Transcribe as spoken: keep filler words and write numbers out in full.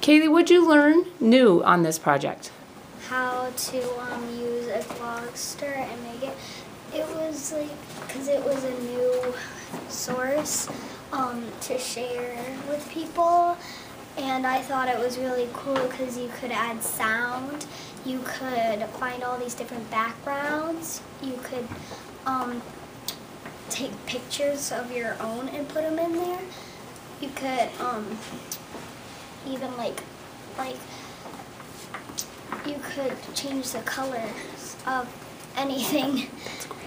Kaylee, what'd you learn new on this project? How to um, use a Vlogster and make it. It was like, because it was a new source um, to share with people, and I thought it was really cool because you could add sound, you could find all these different backgrounds, you could um, take pictures of your own and put them in there. You could um, even like, like, you could change the colors of anything.